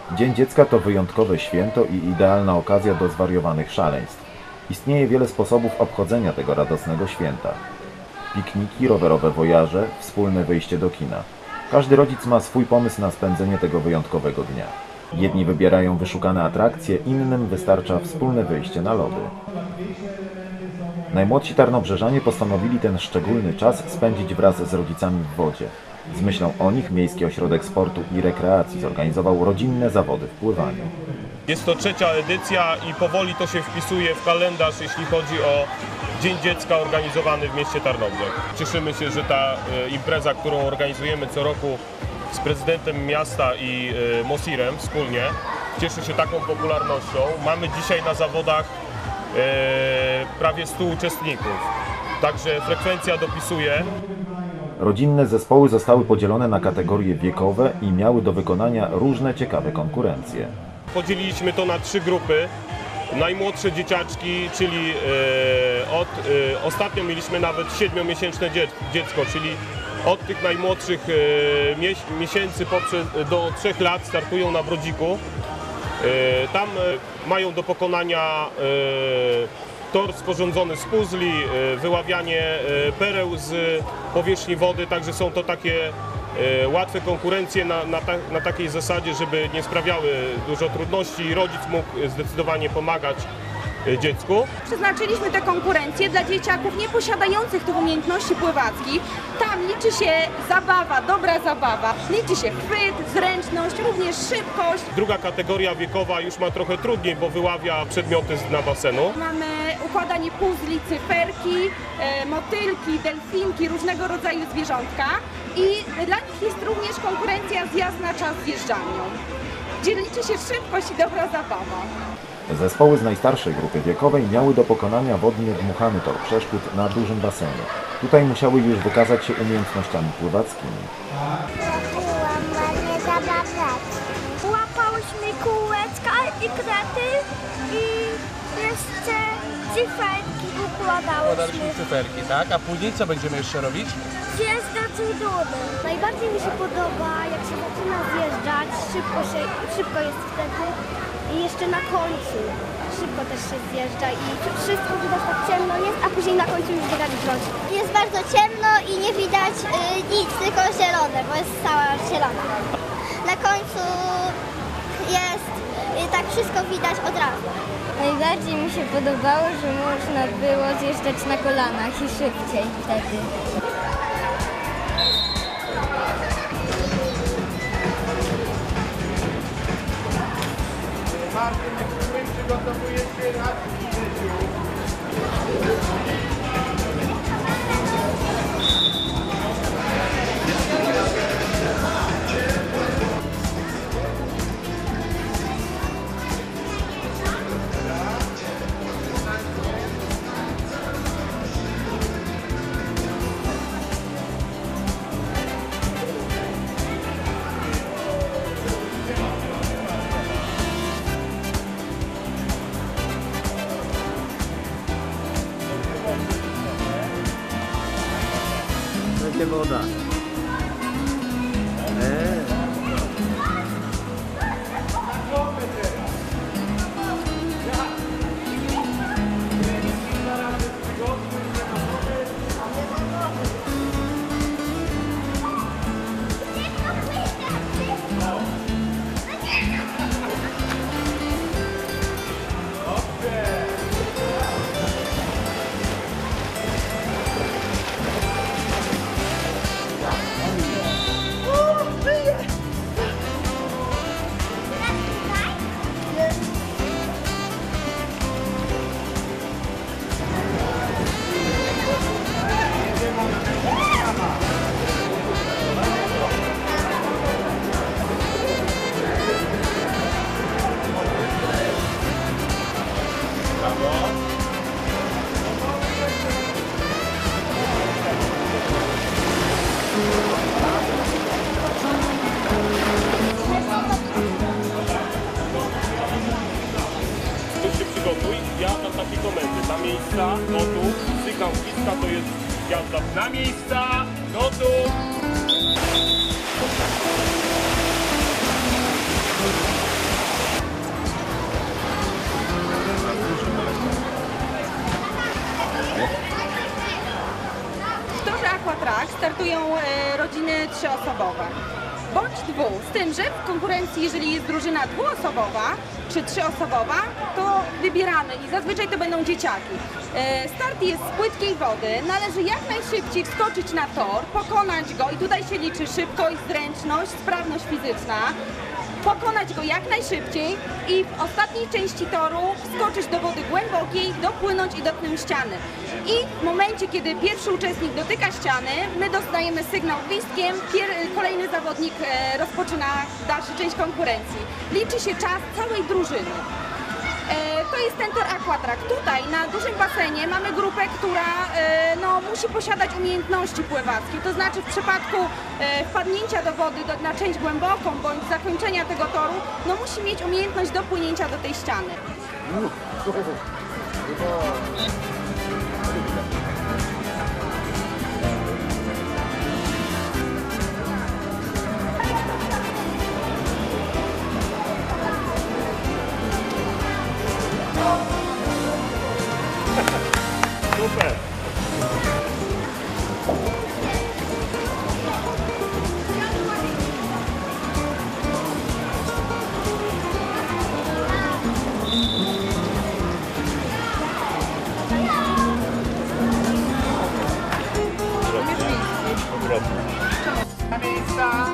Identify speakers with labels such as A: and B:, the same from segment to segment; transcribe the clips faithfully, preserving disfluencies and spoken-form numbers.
A: Dzień Dziecka to wyjątkowe święto i idealna okazja do zwariowanych szaleństw. Istnieje wiele sposobów obchodzenia tego radosnego święta. Pikniki, rowerowe wojaże, wspólne wyjście do kina. Każdy rodzic ma swój pomysł na spędzenie tego wyjątkowego dnia. Jedni wybierają wyszukane atrakcje, innym wystarcza wspólne wyjście na lody. Najmłodsi tarnobrzeżanie postanowili ten szczególny czas spędzić wraz z rodzicami w wodzie. Z myślą o nich Miejski Ośrodek Sportu i Rekreacji zorganizował rodzinne zawody w pływaniu.
B: Jest to trzecia edycja i powoli to się wpisuje w kalendarz, jeśli chodzi o Dzień Dziecka organizowany w mieście Tarnobrzeg. Cieszymy się, że ta impreza, którą organizujemy co roku z prezydentem miasta i Mosirem wspólnie, cieszy się taką popularnością. Mamy dzisiaj na zawodach prawie stu uczestników, także frekwencja dopisuje.
A: Rodzinne zespoły zostały podzielone na kategorie wiekowe i miały do wykonania różne ciekawe konkurencje.
B: Podzieliliśmy to na trzy grupy. Najmłodsze dzieciaczki, czyli e, od, e, ostatnio mieliśmy nawet siedmiomiesięczne dziecko, czyli od tych najmłodszych e, mies, miesięcy poprzez, do trzech lat startują na brodziku. E, tam e, mają do pokonania e, tor sporządzony z puzli, e, wyławianie e, pereł z powierzchni wody, także są to takie łatwe konkurencje na, na, ta, na takiej zasadzie, żeby nie sprawiały dużo trudności i rodzic mógł zdecydowanie pomagać dziecku.
C: Przeznaczyliśmy te konkurencje dla dzieciaków nieposiadających tych umiejętności pływackich. Tam liczy się zabawa, dobra zabawa, liczy się chwyt, zręczność, również szybkość.
B: Druga kategoria wiekowa już ma trochę trudniej, bo wyławia przedmioty z dna basenu.
C: Mamy układanie puzli, cyferki, e, motylki, delfinki, różnego rodzaju zwierzątka i dla nich jest również konkurencja zjazd na czas zjeżdżalnią, gdzie liczy się szybkość i dobra zabawa.
A: Zespoły z najstarszej grupy wiekowej miały do pokonania wodnie dmuchany tor przeszkód na dużym basenie. Tutaj musiały już wykazać się umiejętnościami pływackimi.
D: Ładnie zabawiać. Łapałyśmy kółeczka i krety i jeszcze cyferki układałyśmy.
E: Układaliśmy cyferki, tak? A później co będziemy jeszcze robić?
D: Zjeżdżać dudy. Najbardziej mi się podoba, jak się zaczyna zjeżdżać, szybko, się, szybko jest wtedy. I jeszcze na końcu szybko też się zjeżdża i wszystko widać tak ciemno jest, a później na końcu już widać brąz. Jest bardzo ciemno i nie widać y, nic, tylko zielone, bo jest cała zielona. Na końcu jest y, tak wszystko widać od razu.
F: Najbardziej mi się podobało, że można było zjeżdżać na kolanach i szybciej wtedy.
E: Martin, przygotowuje się raz w życiu. Będzie woda. Eee.
B: Ja dam takie komendy. Na miejsca, gotów, sygnał bliska to jest jazda. Na miejsca, gotów.
C: trzyosobowe. Bądź dwu, z tym, że w konkurencji, jeżeli jest drużyna dwuosobowa czy trzyosobowa, to wybieramy i zazwyczaj to będą dzieciaki. E, Start jest z płytkiej wody, należy jak najszybciej wskoczyć na tor, pokonać go i tutaj się liczy szybkość, zręczność, sprawność fizyczna. Pokonać go jak najszybciej i w ostatniej części toru wskoczyć do wody głębokiej, dopłynąć i dotknąć ściany. I w momencie, kiedy pierwszy uczestnik dotyka ściany, my dostajemy sygnał gwizdkiem, pier- kolejny zawodnik e, rozpoczyna dalszą część konkurencji. Liczy się czas całej drużyny. E, To jest ten tor Aquatrack. Tutaj na dużym basenie mamy grupę, która e, no, musi posiadać umiejętności pływackie. To znaczy w przypadku e, wpadnięcia do wody do, na część głęboką bądź zakończenia tego toru, no, musi mieć umiejętność dopłynięcia do tej ściany.
B: Super!
E: Na miejsca.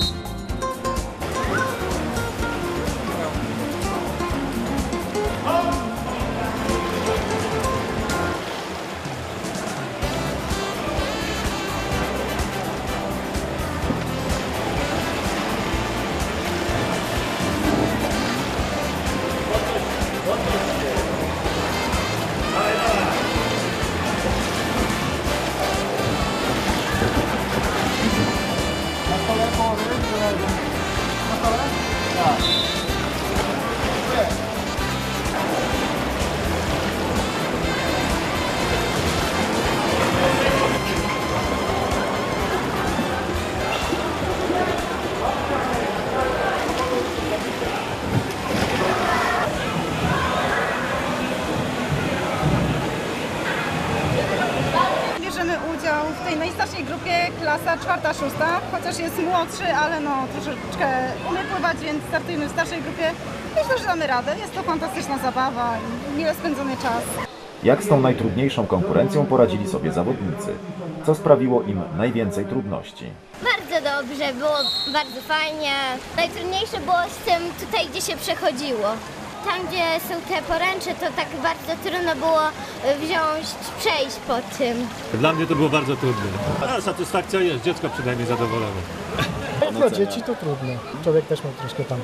G: Bierzemy udział w tej najstarszej grupie, klasa czwarta, szósta, chociaż jest młodszy, ale no troszeczkę umie pływać, więc startujemy w starszej grupie. Myślę, że damy radę. Jest to fantastyczna zabawa i mile spędzony czas.
A: Jak z tą najtrudniejszą konkurencją poradzili sobie zawodnicy? Co sprawiło im najwięcej trudności?
F: Bardzo dobrze, było bardzo fajnie. Najtrudniejsze było z tym tutaj, gdzie się przechodziło. Tam, gdzie są te poręcze, to tak bardzo trudno było wziąć, przejść po tym.
H: Dla mnie to było bardzo trudne. Ale satysfakcja jest, dziecko przynajmniej zadowolone.
I: Jak dla dzieci to trudno. Człowiek też miał troszkę tam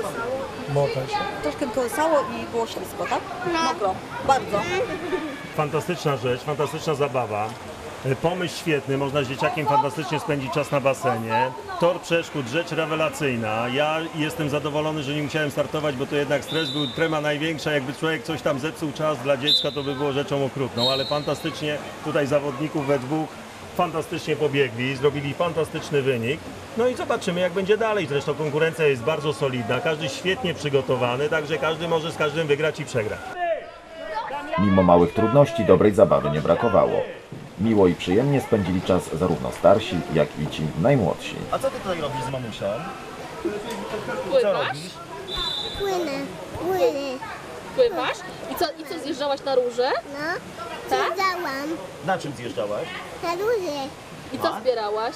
I: motać.
J: Troszkę kołysało i było ślisko, tak? Mokro, bardzo.
B: Fantastyczna rzecz, fantastyczna zabawa. Pomysł świetny, można z dzieciakiem fantastycznie spędzić czas na basenie. Tor przeszkód, rzecz rewelacyjna. Ja jestem zadowolony, że nie musiałem startować, bo to jednak stres był, trema największa. Jakby człowiek coś tam zepsuł czas dla dziecka, to by było rzeczą okrutną. Ale fantastycznie tutaj zawodników we dwóch fantastycznie pobiegli, zrobili fantastyczny wynik. No i zobaczymy, jak będzie dalej. Zresztą konkurencja jest bardzo solidna, każdy świetnie przygotowany, także każdy może z każdym wygrać i przegrać.
A: Mimo małych trudności dobrej zabawy nie brakowało. Miło i przyjemnie spędzili czas zarówno starsi, jak i ci najmłodsi.
K: A co ty tutaj robisz z mamusią? Co robisz?
D: Płynę, płynę.
J: Pływasz? I co, i co zjeżdżałaś na róże?
D: No,
J: Tak?
D: zjeżdżałam
K: Na czym zjeżdżałaś?
D: na róże.
J: I co zbierałaś?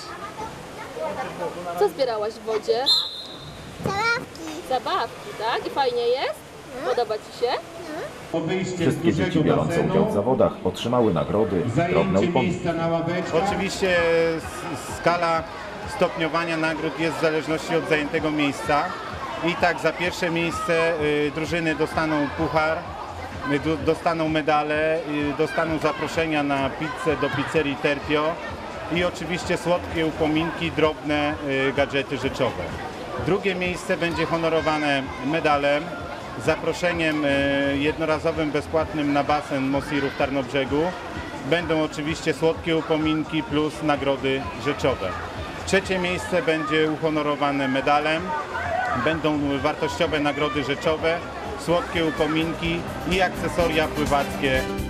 J: Co zbierałaś w wodzie?
D: Zabawki.
J: Zabawki, tak? I fajnie jest? Podoba ci się?
A: Wszystkie dzieci biorące udział w zawodach otrzymały nagrody, drobne upominki.
E: Oczywiście s- skala stopniowania nagród jest w zależności od zajętego miejsca. I tak za pierwsze miejsce y, drużyny dostaną puchar, y, do- dostaną medale, y, dostaną zaproszenia na pizzę do pizzerii Terpio i oczywiście słodkie upominki, drobne y, gadżety rzeczowe. Drugie miejsce będzie honorowane medalem, zaproszeniem y, jednorazowym bezpłatnym na basen Mosiru w Tarnobrzegu. Będą oczywiście słodkie upominki plus nagrody rzeczowe. Trzecie miejsce będzie uhonorowane medalem. Będą wartościowe nagrody rzeczowe, słodkie upominki i akcesoria pływackie.